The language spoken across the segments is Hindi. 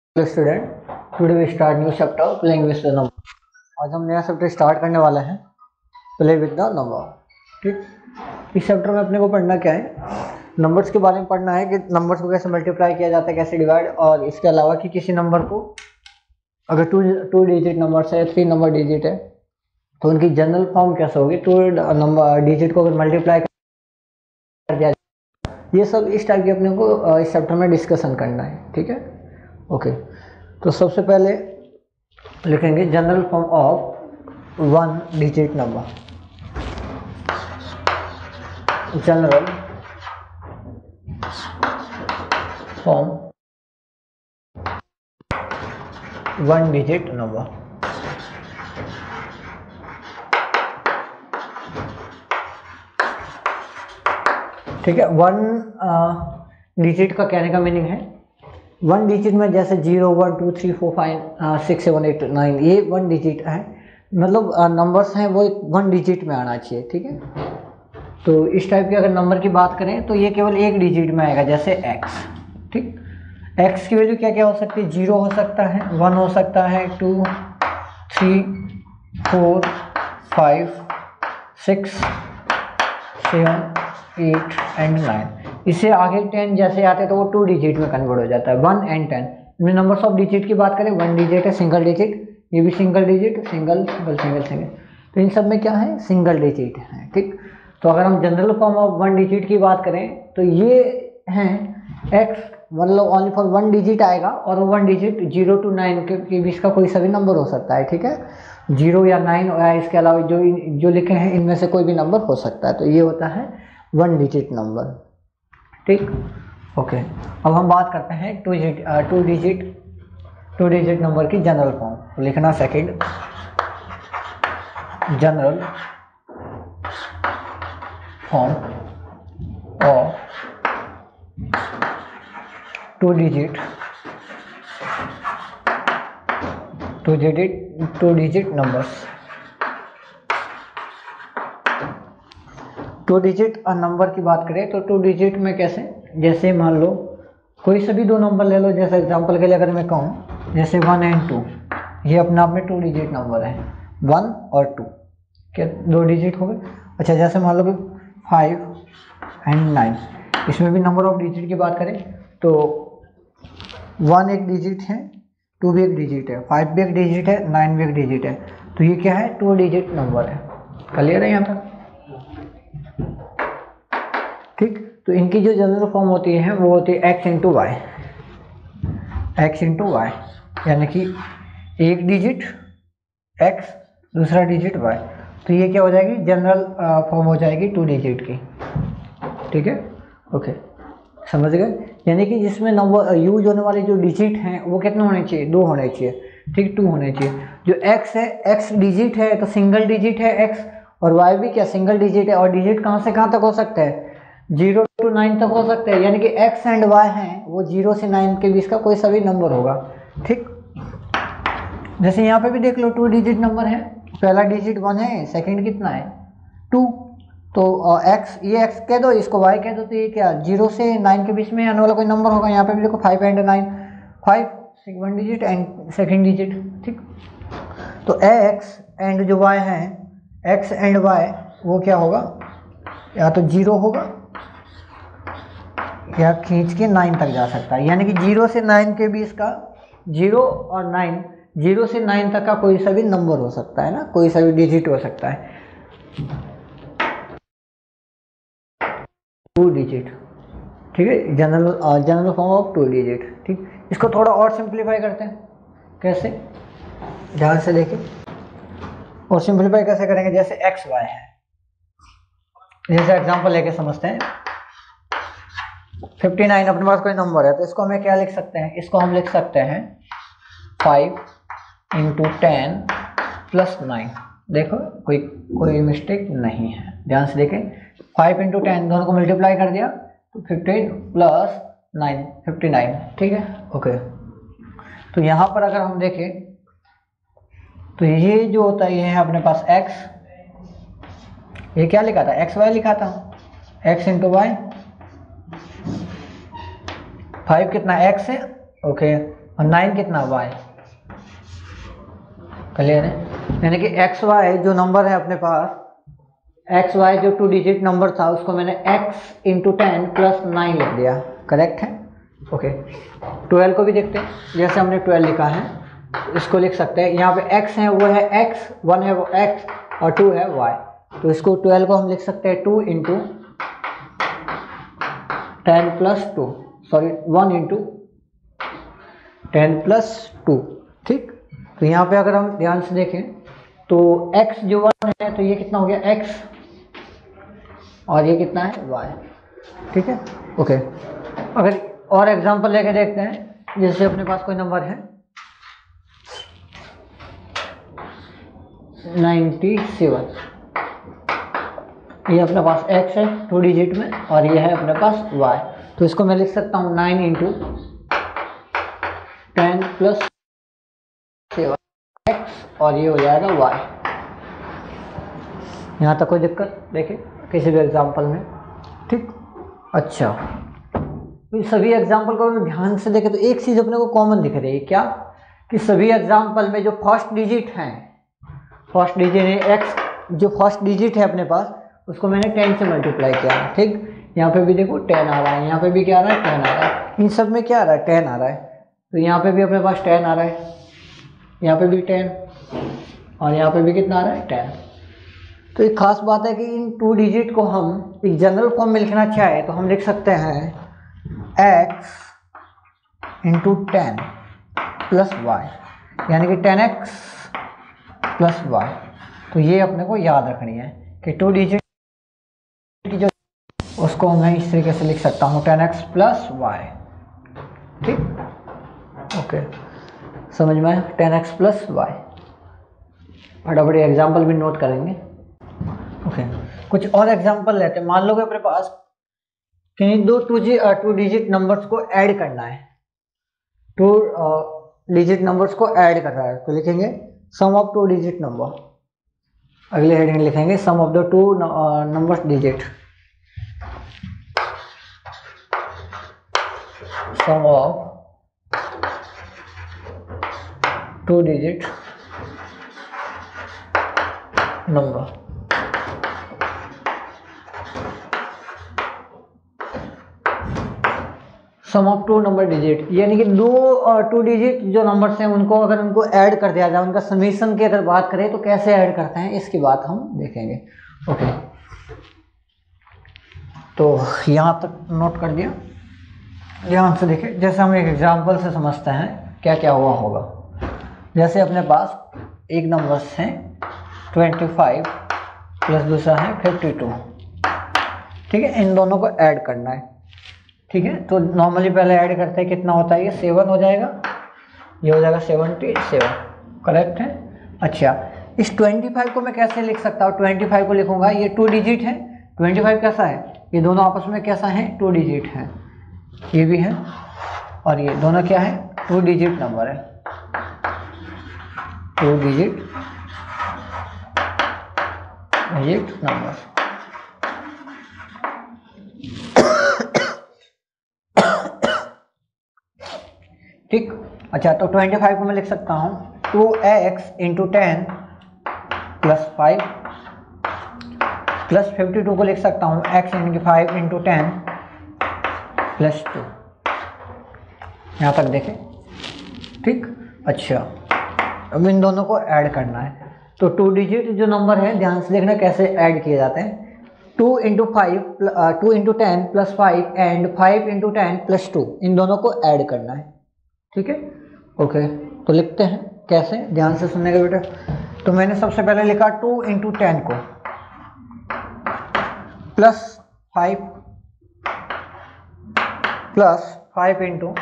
Student, today we start new chapter playing with the number. आज हम नया चैप्टर स्टार्ट करने वाले हैं, प्ले विद द नंबर। ठीक, इस चैप्टर में अपने को पढ़ना क्या है, नंबर्स के बारे में पढ़ना है कि नंबर्स को कैसे मल्टीप्लाई किया जाता है, कैसे डिवाइड, और इसके अलावा कि किसी नंबर को अगर टू डिजिट नंबर है, 3 नंबर डिजिट है, तो उनकी जनरल फॉर्म कैसे होगी, 2 नंबर डिजिट को अगर मल्टीप्लाई कर दिया, ये सब इस टाइप के अपने को इस चैप्टर में डिस्कशन करना है। ठीक है, ओके। तो सबसे पहले लिखेंगे general form of 1 digit number. General form 1 digit number. ठीक है, 1 डिजिट का कहने का मीनिंग है 1 डिजिट में जैसे 0 1 2 3 4 5 6 7 8 9, ये 1 डिजिट है, मतलब नंबर्स हैं वो 1 डिजिट में आना चाहिए। ठीक है, तो इस टाइप के अगर नंबर की बात करें तो ये केवल 1 डिजिट में आएगा, जैसे x। ठीक, x की वैल्यू क्या क्या हो सकती है, 0 हो सकता है, 1 हो सकता है, 2 3 4 5 6 7 8 एंड 9। इससे आगे 10 जैसे आते हैं तो वो 2 डिजिट में कन्वर्ट हो जाता है, 1 एंड 10। इनमें नंबर्स ऑफ डिजिट की बात करें, 1 डिजिट है, सिंगल डिजिट, ये भी single digit, single single single single, तो इन सब में क्या है, सिंगल डिजिट है। ठीक, तो अगर हम जनरल फॉर्म ऑफ 1 डिजिट की बात करें तो ये हैं x, मतलब ओनली फॉर 1 डिजिट आएगा, और वो 1 डिजिट 0 to 9 के बीच का कोई सा भी नंबर हो सकता है। ठीक है, 0 या 9 या इसके अलावा जो लिखे हैं इनमें से कोई भी नंबर हो सकता है, तो ये होता है 1 डिजिट नंबर। ठीक, ओके। अब हम बात करते हैं 2 डिजिट नंबर की जनरल फॉर्म। तो लिखना second, general form of 2 digit numbers. 2 digit number की बात करें तो 2 डिजिट में कैसे, जैसे मान लो कोई सभी 2 नंबर ले लो, जैसे एग्जांपल के लिए अगर मैं कहूँ जैसे 1 एंड 2, ये अपने आप में 2 डिजिट नंबर है, 1 और 2 क्या 2 डिजिट हो गए। अच्छा, जैसे मान लो कि 5 एंड 9, इसमें भी नंबर ऑफ डिजिट की बात करें तो 1 एक डिजिट है, 2 भी एक डिजिट है, 5 भी एक डिजिट है, 9 भी एक डिजिट है, तो ये क्या है, 2 डिजिट नंबर है। क्लियर है यहाँ तक? ठीक, तो इनकी जो जनरल फॉर्म होती है वो होती है x इंटू वाई, यानी कि एक डिजिट x, दूसरा डिजिट y, तो ये क्या हो जाएगी, जनरल फॉर्म हो जाएगी 2 डिजिट की। ठीक है, ओके, समझ गए? यानी कि जिसमें नंबर यूज होने वाले जो डिजिट हैं वो कितने होने चाहिए, 2 होने चाहिए। ठीक, 2 होने चाहिए। जो x है, x डिजिट है तो सिंगल डिजिट है x, और y भी क्या सिंगल डिजिट है, और डिजिट कहाँ से कहाँ तक हो सकते हैं, 0 to 9 तक हो सकते हैं, यानी कि x एंड y हैं वो 0 से 9 के बीच का कोई सा भी नंबर होगा। ठीक, जैसे यहाँ पे भी देख लो 2 डिजिट नंबर है, पहला डिजिट 1 है, सेकंड कितना है 2, तो x, ये x कह दो, इसको y कह दो, तो ये क्या 0 से 9 के बीच में आने वाला कोई नंबर होगा। यहाँ पे भी देखो 5 and 9, 5 1 digit and second digit. ठीक, तो x एंड जो y है, x एंड y वो क्या होगा, या तो 0 होगा या खींच के 9 तक जा सकता है, यानी कि 0 से 9 के बीच का, 0 और 9, 0 से 9 तक का कोई सा भी नंबर हो सकता है ना, कोई सा भी डिजिट हो सकता है, 2 डिजिट। ठीक है, जनरल फॉर्म ऑफ 2 डिजिट। ठीक, इसको थोड़ा और सिंप्लीफाई करते हैं, कैसे, ध्यान से देखें। और सिंप्लीफाई कैसे करेंगे, जैसे एक्स वाई है, जैसे एग्जांपल लेके समझते हैं। 59 अपने पास कोई नंबर है, तो इसको हमें क्या लिख सकते हैं, इसको हम लिख सकते हैं 5 इंटू 10 प्लस 9। देखो कोई मिस्टेक नहीं है, ध्यान से देखें। 5 इंटू 10 दोनों को मल्टीप्लाई कर दिया तो 15 प्लस 9 59। ठीक है, ओके। तो यहाँ पर अगर हम देखें तो ये जो होता है ये है अपने पास x, ये क्या लिखा था, एक्स वाई लिखा था, x इंटू वाई, 5 कितना x है, ओके, और 9 कितना y, क्लियर है। यानी कि एक्स वाई जो नंबर है अपने पास, एक्स वाई जो 2 डिजिट नंबर था उसको मैंने x इंटू 10 प्लस 9 लिख दिया, करेक्ट है। ओके 12 को भी देखते हैं, जैसे हमने 12 लिखा है इसको लिख सकते हैं। यहाँ पे x है वो है x, 1 है वो x और 2 है y, तो इसको 12 को हम लिख सकते हैं 2 into 10 plus 2, sorry 1 into 10 plus 2, ठीक। तो यहाँ पे अगर हम ध्यान से देखें तो x जो 1 है तो ये कितना हो गया x, और ये कितना है y, ठीक है। ओके अगर और एग्जांपल लेके देखते हैं, जैसे अपने पास कोई नंबर है 97, ये अपने पास x है 2 डिजिट में और ये है अपने पास y, तो इसको मैं लिख सकता हूँ 9 इंटू 10 प्लस 7 x और ये हो जाएगा y। यहाँ तक कोई दिक्कत देखे किसी भी एग्जाम्पल में, ठीक। अच्छा तो सभी एग्जाम्पल को ध्यान से देखें तो एक चीज़ अपने को कॉमन दिख रही है, क्या कि सभी एग्जाम्पल में जो फर्स्ट डिजिट हैं, फर्स्ट डिजिट है x, जो फर्स्ट डिजिट है अपने पास उसको मैंने 10 से मल्टीप्लाई किया है, ठीक। यहाँ पे भी देखो 10 आ रहा है, यहाँ पे भी क्या आ रहा है 10 आ रहा है, इन सब में क्या आ रहा है 10 आ रहा है, तो यहाँ पे भी अपने पास 10 आ रहा है, यहाँ पे भी 10 और यहाँ पे भी कितना आ रहा है 10। तो एक खास बात है कि इन 2 डिजिट को हम एक जनरल फॉर्म में लिखना चाहे तो हम लिख सकते हैं x इंटू 10 प्लस वाई, यानी कि 10x प्लस वाई। तो ये अपने को याद रखनी है कि 2 डिजिट की जो उसको मैं इस तरीके से लिख सकता हूँ 10x प्लस वाई, ठीक। ओके समझ में आया, 10x प्लस वाई। फटाफट एग्जाम्पल भी नोट करेंगे। ओके कुछ और एग्जाम्पल लेते हैं। मान लो कि अपने पास कहीं 2 डिजिट नंबर्स को ऐड करना है, 2 डिजिट नंबर्स को ऐड कर रहा है, तो लिखेंगे सम ऑफ 2 डिजिट नंबर, अगले हेडिंग लिखेंगे sum of the 2 numbers digit, sum of 2 digit number. Sum of 2 number digit यानी कि 2 डिजिट जो नंबर्स हैं उनको अगर उनको ऐड कर दिया जाए, उनका समीशन की अगर बात करें तो कैसे ऐड करते हैं इसकी बात हम देखेंगे। ओके तो यहाँ तक नोट कर दिया, ध्यान से देखें। जैसे हम एक एग्जांपल से समझते हैं क्या क्या हुआ होगा। जैसे अपने पास एक नंबर्स हैं 25 प्लस दूसरा है 52, ठीक है। इन दोनों को ऐड करना है, ठीक है। तो नॉर्मली पहले ऐड करते हैं, कितना होता है ये 7 हो जाएगा, ये हो जाएगा 77, करेक्ट है। अच्छा इस 25 को मैं कैसे लिख सकता हूँ, 25 को लिखूंगा, ये 2 डिजिट है, 25 कैसा है, ये दोनों आपस में कैसा है 2 डिजिट है, ये भी है और ये दोनों क्या है 2 डिजिट नंबर है, 2 डिजिट नंबर, ठीक। अच्छा तो 25 को मैं लिख सकता हूँ 2x इंटू 10 प्लस 5 प्लस 52 को लिख सकता हूँ x इंटू 5 इंटू 10 प्लस 2। यहाँ तक देखें, ठीक। अच्छा अब इन दोनों को ऐड करना है, तो 2 डिजिट जो नंबर है ध्यान से देखना कैसे ऐड किए जाते हैं। 2 into 10 plus 5 and 5 into 10 plus 2, इन दोनों को ऐड करना है, ठीक है। ओके तो लिखते हैं कैसे, ध्यान से सुनने का बेटा। तो मैंने सबसे पहले लिखा 2 इंटू 10 को प्लस 5 इंटू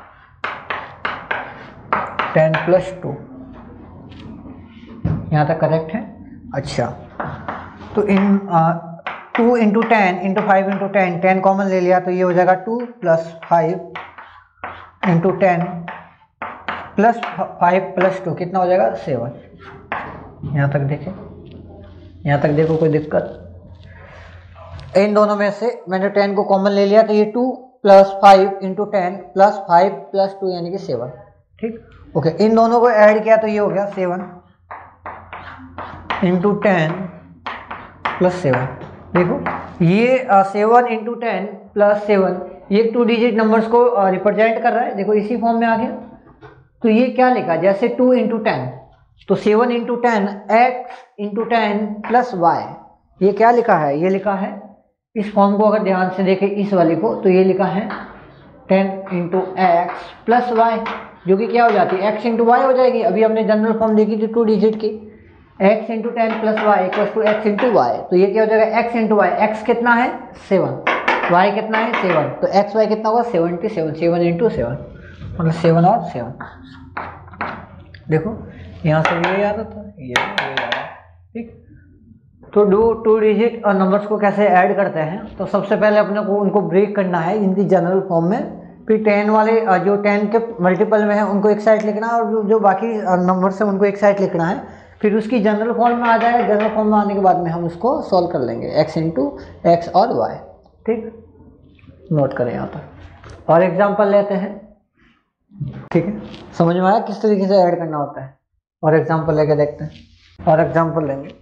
10 प्लस 2, यहाँ तक करेक्ट है। अच्छा तो इन 2 इंटू 10 इंटू 5 इंटू 10 कॉमन ले लिया तो ये हो जाएगा 2 प्लस 5 इंटू 10 प्लस 5 प्लस 2 कितना हो जाएगा 7। यहाँ तक देखें, यहाँ तक देखो कोई दिक्कत, इन दोनों में से मैंने 10 को कॉमन ले लिया तो ये 2 प्लस 5 इंटू 10 प्लस 5 प्लस 2 यानी कि 7, ठीक। ओके, इन दोनों को ऐड किया तो ये हो गया 7 इंटू 10 प्लस 7। देखो ये 7 इंटू 10 प्लस 7 ये 2 डिजिट नंबर्स को रिप्रेजेंट कर रहा है। देखो इसी फॉर्म में आ गया। तो ये क्या लिखा, जैसे 2 इंटू 10 तो 7 इंटू 10 एक्स इंटू 10 प्लस वाई, ये क्या लिखा है, ये लिखा है इस फॉर्म को अगर ध्यान से देखें इस वाले को तो ये लिखा है 10 इंटू एक्स प्लस वाई, जो कि क्या हो जाती है एक्स इंटू वाई हो जाएगी। अभी हमने जनरल फॉर्म देखी थी 2 डिजिट की, x into 10 plus y equal to x into y. तो ये क्या हो जाएगा एक्स इंटू वाई, एक्स कितना है 7, वाई कितना है 7, तो एक्स वाई कितना होगा 77, 7 इंटू 7 मतलब 7 और 7। देखो यहाँ से ये याद था, ये याद है, ठीक। तो टू डिजिट और नंबर्स को कैसे ऐड करते हैं, तो सबसे पहले अपने को उनको ब्रेक करना है इनकी जनरल फॉर्म में। फिर 10 वाले जो 10 के मल्टीपल में है उनको एक साइड लिखना है, और जो बाकी नंबर्स हैं उनको एक साइड लिखना है। फिर उसकी जनरल फॉर्म में आ जाएगा, जनरल फॉर्म में आने के बाद में हम उसको सॉल्व कर लेंगे एक्स इंटू एक्स और वाई, ठीक। नोट करें यहाँ पर और एग्जाम्पल लेते हैं, ठीक है। समझ में आया किस तरीके से ऐड करना होता है, और एग्जाम्पल लेके देखते हैं और एग्जाम्पल लेंगे।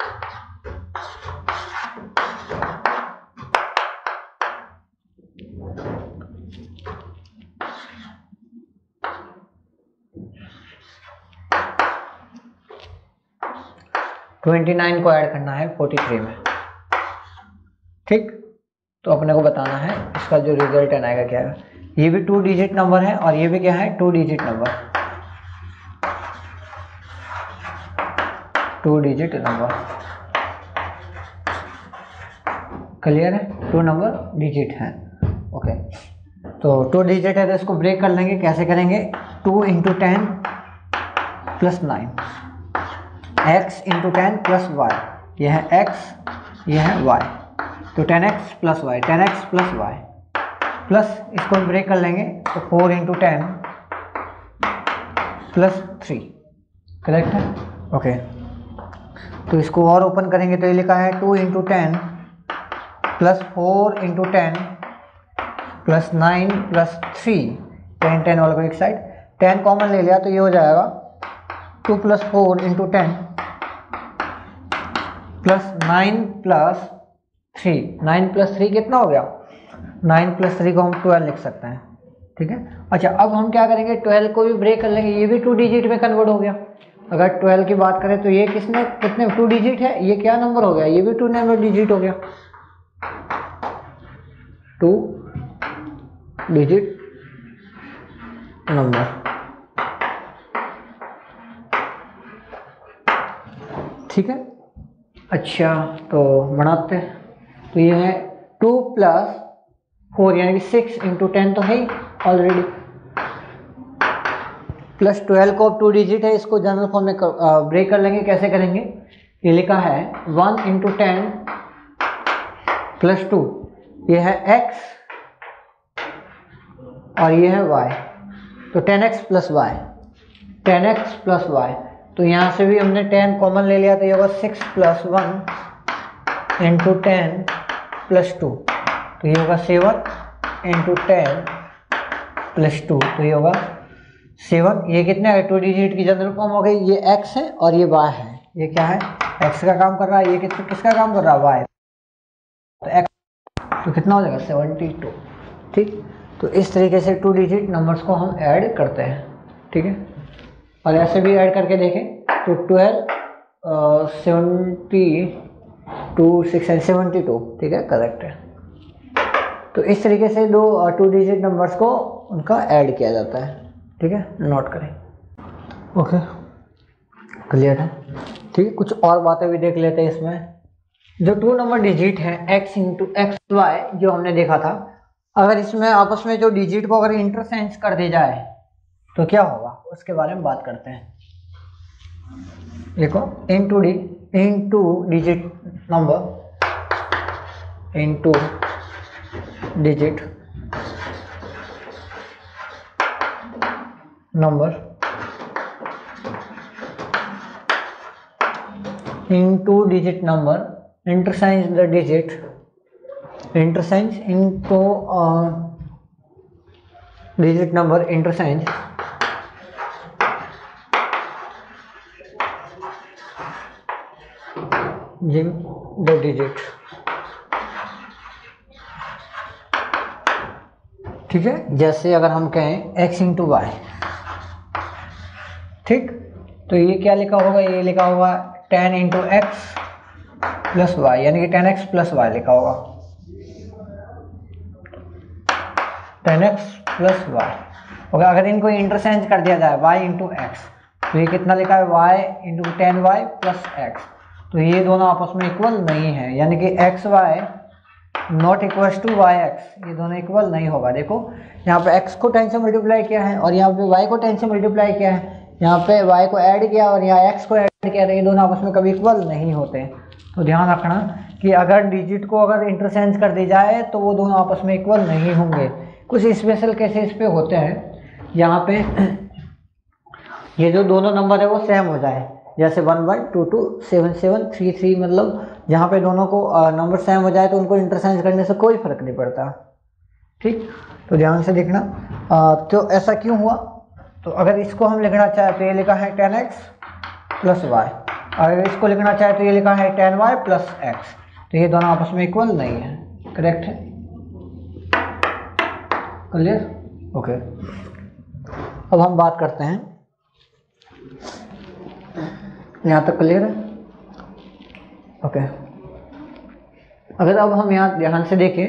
तो 29 को ऐड करना है 43 में, ठीक। तो अपने को बताना है इसका जो रिजल्ट आएगा क्या है। ये भी 2 डिजिट नंबर है और ये भी क्या है 2 digit number, 2 digit number, clear है, 2 नंबर डिजिट है। ओके, तो 2 डिजिट है तो इसको ब्रेक कर लेंगे। कैसे करेंगे, 2 into 10 plus 9, x into 10 plus y, यह है एक्स यह है वाई, तो 10x plus y, 10x plus y plus इसको ब्रेक कर लेंगे तो 4 इंटू 10 प्लस 3, करेक्ट है। ओके, तो इसको और ओपन करेंगे तो ये लिखा है 2 into 10 plus 4 into 10 plus 9 plus 3, 10 वाले को एक साइड, 10 कॉमन ले लिया तो ये हो जाएगा 2 plus 4 into 10 plus 9 plus 3, 9 plus 3 कितना हो गया, 9 प्लस 3 को हम 12 लिख सकते हैं, ठीक है। अच्छा, अब हम क्या करेंगे, 12 को भी ब्रेक कर लेंगे, ये भी 2 डिजिट में कन्वर्ट हो गया। अगर 12 की बात करें तो ये कितने 2 डिजिट है, ये क्या नंबर हो गया, ये भी 2 नंबर डिजिट हो गया, 2 डिजिट नंबर, ठीक है। अच्छा, तो बढ़ाते हैं, तो ये है 2 प्लस 4 यानी कि 6 इंटू 10 तो है ही ऑलरेडी, प्लस 12 को 2 डिजिट है, इसको जनरल फॉर्म में ब्रेक कर लेंगे। कैसे करेंगे, ये लिखा है 1 इंटू 10 प्लस 2, ये है x और ये है y, तो 10x plus y, 10x plus Y, तो यहाँ से भी हमने 10 कॉमन ले लिया तो ये होगा 6 प्लस 1 इंटू 10 प्लस 2, तो ये होगा 7 इंटू 10 प्लस 2, तो ये होगा 7। ये कितने है, 2 डिजिट की जनरल फॉर्म हो गई, ये x है और ये y है, ये क्या है x का काम कर रहा है, ये किसका काम कर रहा है y, तो x तो कितना हो जाएगा 72, ठीक। तो इस तरीके से 2 डिजिट नंबर्स को हम ऐड करते हैं, ठीक है। और ऐसे भी ऐड करके देखें तो 12 72 6 and 72, ठीक है, करेक्ट है। तो इस तरीके से 2 डिजिट नंबर्स को उनका ऐड किया जाता है, ठीक है, नोट करें। ओके, क्लियर है, ठीक है। कुछ और बातें भी देख लेते हैं इसमें। जो 2 नंबर डिजिट है x इंटू एक्स वाई जो हमने देखा था, अगर इसमें आपस में जो डिजिट को अगर इंटरचेंज कर दी जाए तो क्या होगा, उसके बारे में बात करते हैं। देखो into digit number into digit number into digit number, interchange the digit, interchange into digit number, interchange जिम द डिजिट, ठीक है। जैसे अगर हम कहें x इंटू वाई, ठीक, तो ये क्या लिखा होगा, ये लिखा होगा 10 इंटू एक्स प्लस वाई, यानी कि 10x प्लस वाई लिखा होगा, 10x प्लस वाई। ओके, अगर इनको इंटरचेंज कर दिया जाए y इंटू एक्स, तो ये कितना लिखा है y into 10y plus x, तो ये दोनों आपस में इक्वल नहीं है, यानी कि x y not equal to y x, ये दोनों इक्वल नहीं होगा। देखो यहाँ पे x को 10 से मल्टीप्लाई किया है और यहाँ पे y को 10 से मल्टीप्लाई किया है, यहाँ पे y को ऐड किया और यहाँ x को ऐड किया, तो ये दोनों आपस में कभी इक्वल नहीं होते। तो ध्यान रखना कि अगर डिजिट को अगर इंटरचेंज कर दी जाए तो वो दोनों आपस में इक्वल नहीं होंगे। कुछ स्पेशल केसेस पे होते हैं यहाँ पे ये जो दोनों नंबर है वो सेम हो जाए, जैसे 1122 7733, मतलब जहाँ पे दोनों को नंबर सेम हो जाए तो उनको इंटरचेंज करने से कोई फर्क नहीं पड़ता, ठीक। तो ध्यान से देखना, तो ऐसा क्यों हुआ, तो अगर इसको हम लिखना चाहे तो ये लिखा है 10x प्लस वाई, अगर इसको लिखना चाहे तो ये लिखा है 10y प्लस एक्स, तो ये दोनों आपस में इक्वल नहीं है, करेक्ट है, क्लियर, ओके। अब हम बात करते हैं, यहाँ तक क्लियर है, ओके। अगर अब हम यहाँ ध्यान से देखें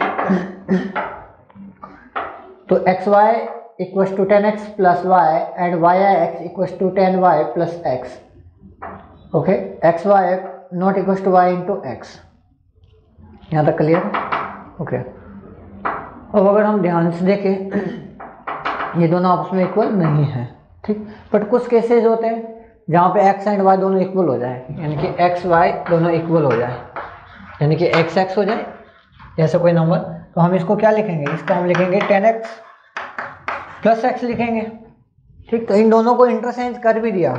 तो x y equal to 10x plus y and y x equal to 10y plus x, okay, x y not equal to y into x, यहाँ तक क्लियर है, ओके। अब अगर हम ध्यान से देखें ये दोनों आपस में इक्वल नहीं है, ठीक, बट कुछ केसेस होते हैं जहाँ पे x एंड y दोनों इक्वल हो जाए, यानी कि x y दोनों इक्वल हो जाए, यानी कि x x हो जाए जैसे कोई नंबर, तो हम इसको क्या लिखेंगे, इसको हम लिखेंगे 10x प्लस एक्स लिखेंगे, ठीक। तो इन दोनों को इंटरचेंज कर भी दिया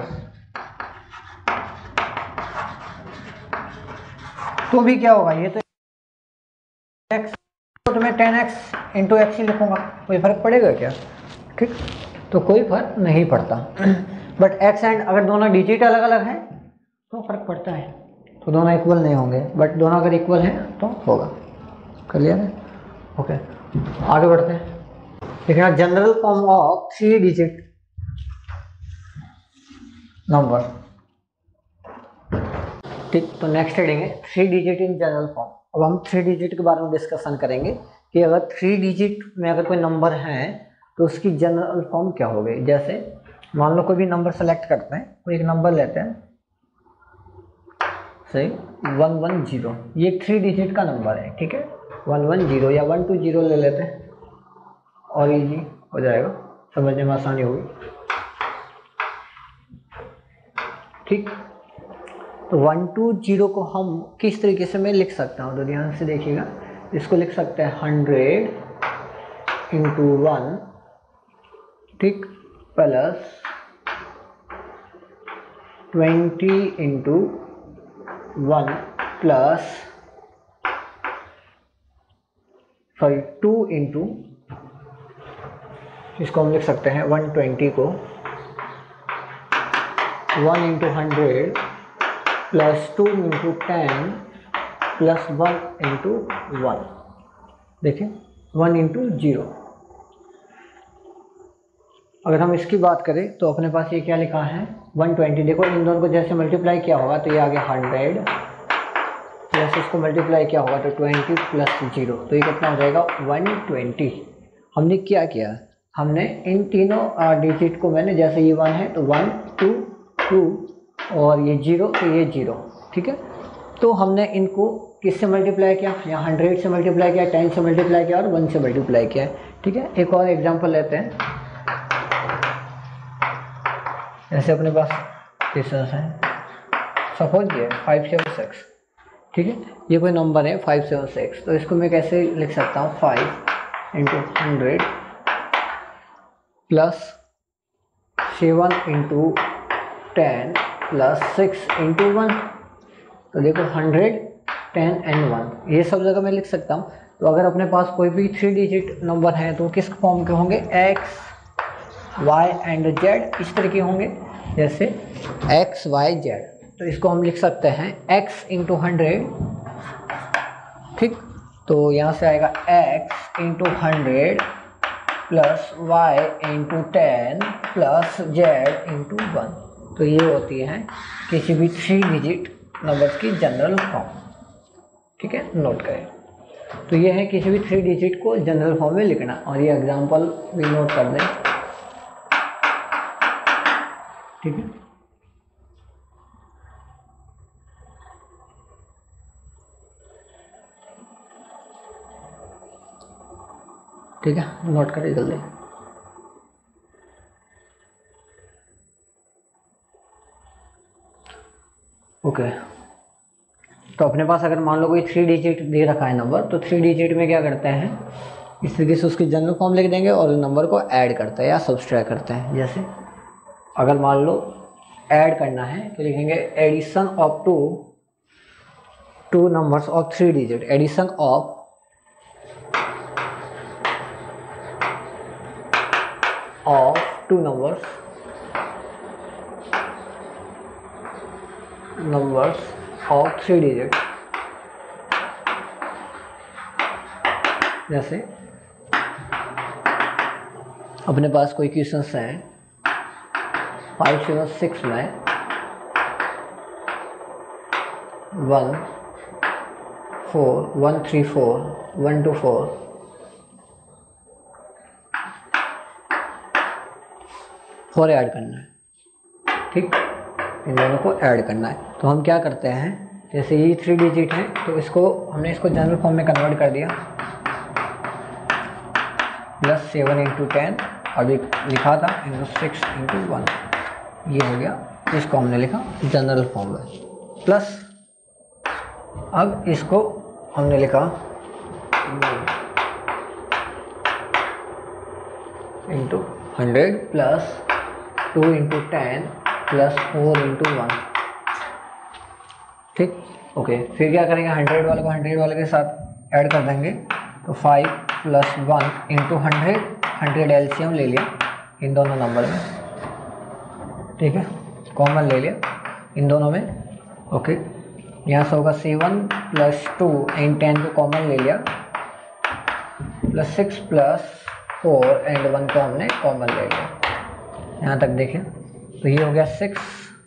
तो भी क्या होगा, ये तो x, तो मैं 10x इंटू एक्स ही लिखूंगा, कोई फर्क पड़ेगा क्या, ठीक, तो कोई फर्क नहीं पड़ता। बट x एंड अगर दोनों डिजिट अलग अलग हैं तो फर्क पड़ता है, तो दोनों इक्वल नहीं होंगे, बट दोनों अगर इक्वल हैं तो होगा, क्लियर है, ओके। आगे बढ़ते हैं, देखना general form of 3 digit number, ठीक। तो नेक्स्ट हेडिंग है 3 डिजिट इन जनरल फॉर्म। अब हम 3 डिजिट के बारे में डिस्कशन करेंगे कि अगर 3 डिजिट में अगर कोई नंबर है तो उसकी जनरल फॉर्म क्या होगी। जैसे मान लो कोई भी नंबर सेलेक्ट करते हैं, कोई एक नंबर लेते हैं, सही 110, ये 3 डिजिट का नंबर है, ठीक है, 110 या 120 ले लेते हैं और इजी हो जाएगा, समझने में आसानी होगी, ठीक। तो 120 को हम किस तरीके से मैं लिख सकता हूँ, तो ध्यान से देखिएगा, इसको लिख सकते हैं 100 इंटू 1, ठीक, प्लस 20 इंटू 1 प्लस 2 इंटू, इसको हम लिख सकते हैं 120 को 1 into 100 plus 2 into 10 plus 1 into 1, देखिए 1 इंटू 0। अगर हम इसकी बात करें तो अपने पास ये क्या लिखा है 120, देखो इन दोनों को जैसे मल्टीप्लाई किया होगा तो ये आ गया 100 प्लस इसको मल्टीप्लाई किया होगा तो 20 प्लस 0, तो ये कितना हो जाएगा 120। हमने क्या किया, हमने इन तीनों डिजिट को मैंने, जैसे ये 1 है तो 1 2 2 और ये 0 तो ये 0, ठीक है, तो हमने इनको किससे मल्टीप्लाई किया, यहाँ 100 से मल्टीप्लाई किया, 10 से मल्टीप्लाई किया और 1 से मल्टीप्लाई किया, ठीक है। एक और एग्जांपल लेते हैं, ऐसे अपने पास केसेस हैं, सपोज ये 576, ठीक है, ये कोई नंबर है 576, तो इसको मैं कैसे लिख सकता हूँ 5 into 100 plus 7 into 10 plus 6 into 1, तो देखो 100 10 एंड 1, ये सब जगह मैं लिख सकता हूँ। तो अगर अपने पास कोई भी 3 डिजिट नंबर है तो किस फॉर्म के होंगे, x y एंड z, इस तरह के होंगे, जैसे x y z, तो इसको हम लिख सकते हैं x इंटू 100, ठीक। तो यहाँ से आएगा x into 100 plus y into 10 plus z into 1। तो ये होती है किसी भी 3 डिजिट नंबर्स की जनरल फॉर्म, ठीक है, नोट करें। तो ये है किसी भी 3 डिजिट को जनरल फॉर्म में लिखना, और ये एग्जांपल भी नोट कर दें, ठीक है। ठीक है, नोट करें जल्दी। ओके, तो अपने पास अगर मान लो कोई 3 डिजिट दे रखा है नंबर, तो 3 डिजिट में क्या करते हैं, इस तरीके से उसकी जनरल फॉर्म लिख देंगे और नंबर को ऐड करते हैं या सब्सट्रैक्ट करते हैं। जैसे अगर मान लो ऐड करना है तो लिखेंगे addition of two numbers of 3 digit, addition of two numbers of 3 digit. जैसे अपने पास कोई क्वेश्चंस हैं 506 में 1 4 1 3 4 1 2 4 4 ऐड करना है, ठीक, इन दोनों को ऐड करना है। तो हम क्या करते हैं, जैसे ये 3 डिजिट है तो इसको हमने इसको जनरल फॉर्म में कन्वर्ट कर दिया, प्लस 7 इंटू 10 अभी लिखा था इंटू 6 इंटू 1, ये हो गया, इसको हमने लिखा जनरल फॉर्म में। प्लस अब इसको हमने लिखा into 100 plus 2 into 10 plus 4 into 1, ठीक। ओके, फिर क्या करेंगे, 100 वाले को 100 वाले के साथ ऐड कर देंगे, तो 5 प्लस 1 इंटू 100 एलसीएम ले लिया इन दोनों नंबर में, ठीक है, कॉमन ले लिया इन दोनों में। ओके, यहाँ से होगा 7 प्लस 2 एंड 10 को कॉमन ले लिया, प्लस 6 प्लस 4 एंड 1 को हमने कॉमन ले लिया। यहाँ तक देखें तो ये हो गया 6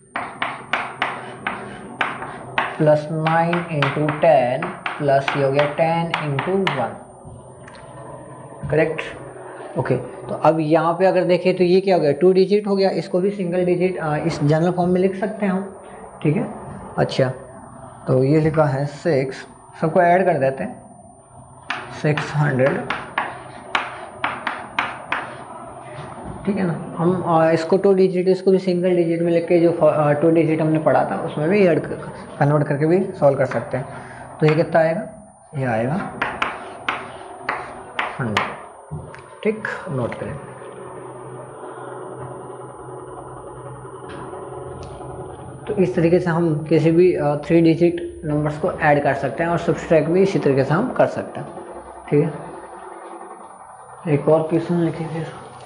प्लस 9 इंटू 10 प्लस ये हो गया 10 इंटू 1, करेक्ट। ओके, तो अब यहाँ पे अगर देखें तो ये क्या हो गया, 2 डिजिट हो गया, इसको भी सिंगल डिजिट इस जनरल फॉर्म में लिख सकते हैं हम, ठीक है। अच्छा, तो ये लिखा है 6, सबको ऐड कर देते हैं, 600, ठीक है ना। हम इसको 2 डिजिट, इसको भी सिंगल डिजिट में लिख के जो 2 डिजिट हमने पढ़ा था उसमें भी ऐड कन्वर्ट करके भी सॉल्व कर सकते हैं। तो ये कितना आएगा, ये आएगा 100, ठीक, नोट करें। तो इस तरीके से हम किसी भी 3 डिजिट नंबर्स को ऐड कर सकते हैं और सब्सट्रैक्ट भी इसी तरीके से हम कर सकते हैं, ठीक है। एक और क्वेश्चन लिखें, फिर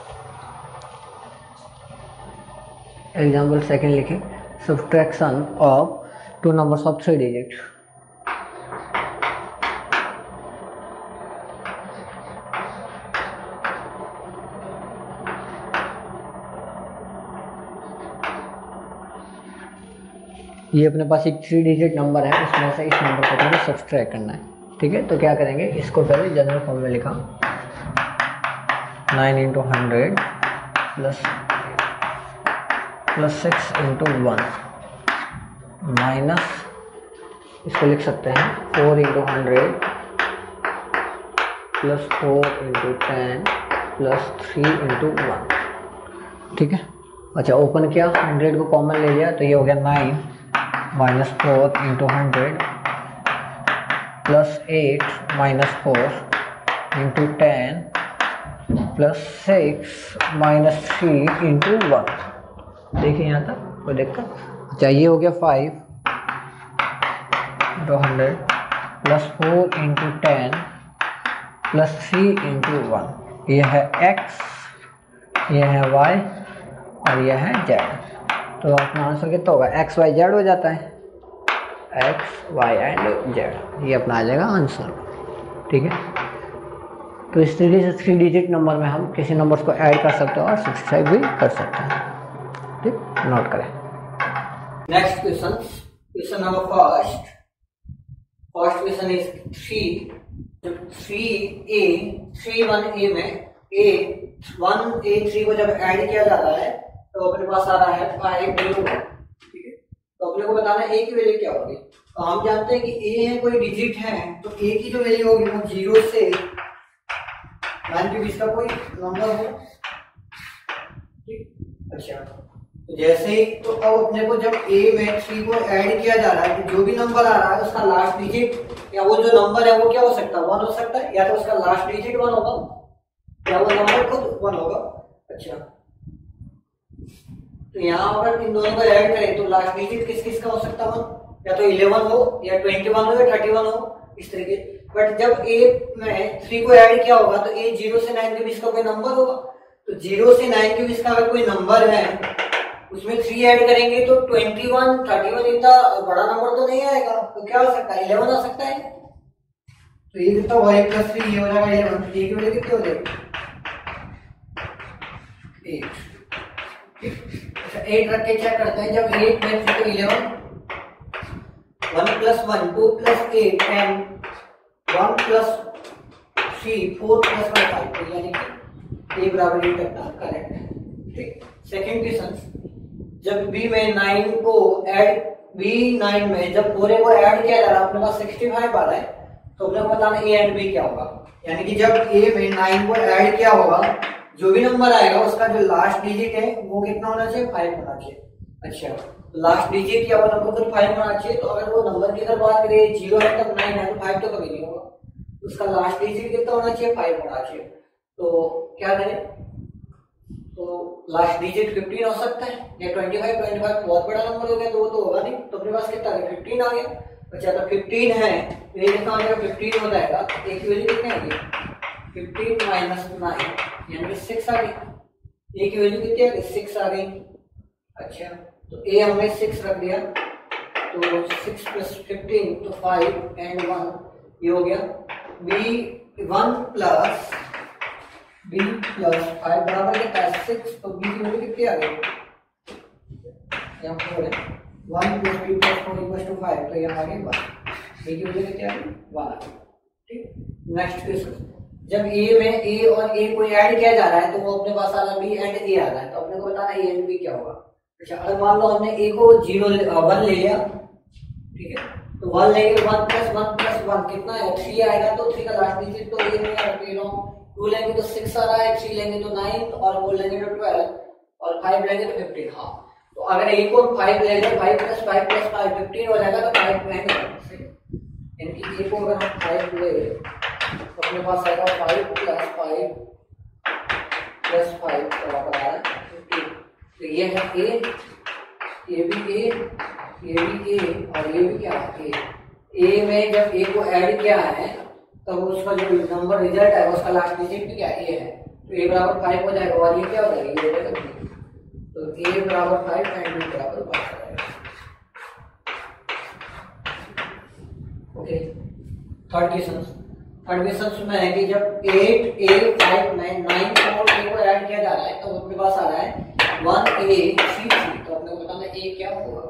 एग्जाम्पल सेकेंड लिखें, subtraction of 2 numbers of 3 digit. ये अपने पास एक 3 डिजिट नंबर है, इसमें से इस नंबर को मुझे सब्सट्रैक्ट करना है, ठीक है। तो क्या करेंगे, इसको पहले जनरल फॉर्म में लिखा 9 इंटू 100 प्लस 6 इंटू 1 माइनस, इसको लिख सकते हैं 4 into 100 plus 4 into 10 plus 3 into 1, ठीक है। अच्छा, ओपन किया, 100 को कॉमन ले लिया, तो ये हो गया 9 minus 4 into 100 plus 8 minus 4 into 10 plus 6 minus 3 into 1। देखिए यहाँ तक कोई दिक्कत। अच्छा, ये हो गया 5 into 100 plus 4 into 10 plus 3 into 1। ये है x, ये है y और ये है z। तो अपना आंसर कितना होगा, एक्स वाई जेड हो जाता है, एक्स वाई एंड जेड, ये अपना आ जाएगा आंसर। ठीक है, तो इस तरीके से 3 डिजिट नंबर में हम किसी नंबर्स को ऐड कर सकते हैं और सब्सट्रैक्ट भी कर सकते हैं। ठीक, नोट करें। Next question, question number first question is 3A में A3 को जब ऐड किया जाता है तो अपने पास आ रहा है 5 ठीक है, तो अपने को बताना है A की वैल्यू क्या होगी। तो हम जानते हैं कि A है कोई डिजिट है, तो A की जो वैल्यू होगी वो 0 से 9 के बीच का कोई नंबर हो। ठीक, अच्छा, तो जैसे ही तो अब अपने को जब A में 3 को ऐड किया जा रहा है तो जो भी नंबर आ रहा है उसका लास्ट डिजिट या वो जो नंबर है वो क्या हो सकता है, 1 हो सकता है, या तो उसका लास्ट डिजिट 1 होगा या वो नंबर खुद 1 होगा। अच्छा, तो यहाँ अगर इन दोनों को ऐड करें तो लास्ट डिजिट किस किस का हो सकता है, या तो 11 हो या 21 हो या 31 हो, इस तरीके। बट जब A में 3 को ऐड किया होगा तो A 0 से 9 के बीच का कोई नंबर होगा, तो 0 से 9 के बीच का अगर कोई नंबर है उसमें 3 ऐड करेंगे तो 21 31 इतना बड़ा नंबर तो नहीं आएगा, तो क्या हो सकता है, 11 आ सकता है। तो ये कितना हुआ, 1 + 3 ये हो जाएगा 11, A की वैल्यू कितनी हो जाएगी 8। अच्छा, 8 रख के चेक करते हैं, जब 8 में 3 तो 11, 1 + 1 2 + 8 10, 1 + 3 4 + 1 5, तो यानी कि A बराबर 8 अपना करेक्ट है। ठीक, सेकंड क्वेश्चन, जब B में 9 को ऐड B9 में जब पूरे को ऐड किया जा रहा है अपने पास 65 आ रहा है, तो अपने को बताना A एंड B क्या होगा। यानी कि जब A में 9 को ऐड किया होगा जो भी नंबर आएगा उसका जो लास्ट डिजिट है वो कितना होना चाहिए, 5 होना चाहिए। अच्छा, तो लास्ट डिजिट या वो नंबर तो 5 होना चाहिए, तो अगर वो नंबर की अगर बात करें 0 है तब 9 है तो 5 तो कभी नहीं होगा, उसका लास्ट डिजिट कितना होना चाहिए, 5 होना चाहिए। तो क्या करें, तो लास्ट डिजिट 15 हो सकता है या 25 बहुत बड़ा नंबर हो गया तो वो तो होगा नहीं, तो अपने पास कितना आ गया, 15 आ गया। अच्छा, तो 15 है तो ये कितना आ जाएगा, 15 हो जाएगा, तो एक वैल्यू कितनी आ गई, 15 - 9 यानी कि 6 आ गई। ए की वैल्यू कितनी आ गई, 6 आ गई। अच्छा, तो ए हमने 6 रख दिया, तो 6 + 15 तो 5 एंड 1 ये हो गया। B1 + B+5 बराबर कितना है 6, तो B की वैल्यू कितनी आ गई, यहाँ 4 है, 1 + B + 4 = 5, तो यहाँ आ गई 1, B की वैल्यू कितनी आ गई, 1 आ गई। ठीक, नेक्स्ट क्वेश्चन, जब A में A और A को ऐड किया जा रहा है तो वो अपने पास आ रहा है B एंड A आ रहा है, तो अपने को बताना A एंड B क्या होगा। अच्छा, अगर मान लो हमने A को 1 ले लिया, ठीक है, तो 1 लेंगे, 1 + 1 + 1 कितना है, 3 आएगा, तो 3 का लास्ट डिजिट तो ये नहीं है, 2 लेंगे तो 6 आ रहा है, 3 लेंगे तो 9 और 4 लेंगे तो 12 और 5 लेंगे तो 15। हाँ, तो अगर A को 5 ले लें, 5 + 5 + 5 15 हो जाएगा, तो 5 लेंगे, यानी कि A को अगर हम 5 ले तो अपने पास आएगा 5 + 5 + 5 बराबर आ रहा है 15। तो ये है A, ये भी A, ये भी A और ये भी क्या है A में जब A को ऐड किया है तब उसका जो नंबर रिजल्ट है उसका लास्ट डिजिट भी क्या A है, तो A बराबर 5 हो जाएगा और ये क्या हो जाएगा, ये हो जाएगा B। तो A बराबर 5 एंड B बराबर 5 हो जाएगा। ओके, थर्ड क्वेश्चन में है कि जब 8 A 5 9 और A को ऐड किया जा रहा है तो अपने पास आ रहा है 1A 3 तो अपने को बताना A क्या होगा।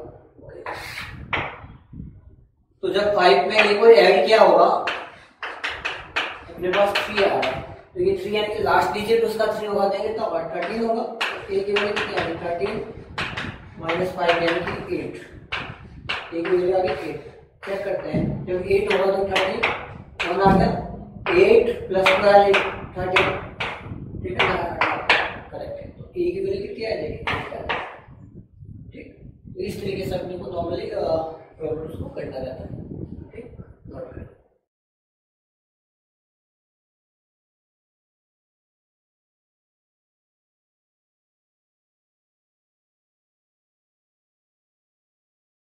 तो जब 5 में A को ऐड किया होगा अपने पास 3 आ रहा है, तो ये 3 यानी कि लास्ट डिजिट उसका 3 होगा, तो कितना होगा 13 होगा। A की वैल्यू कितनी आ गई 13 - 5 यानी कि 8, A की वैल्यू आ गई 8। चेक करते हैं, जब 8 होगा तो 30 1 आ गया, 8 + 12 13, ठीक है करेक्ट है। तो A की वैल्यू कितनी आ जाएगी, ठीक। तो इस तरीके से अपने को नॉर्मली प्रॉब्लम्स को करना रहता है, ठीक।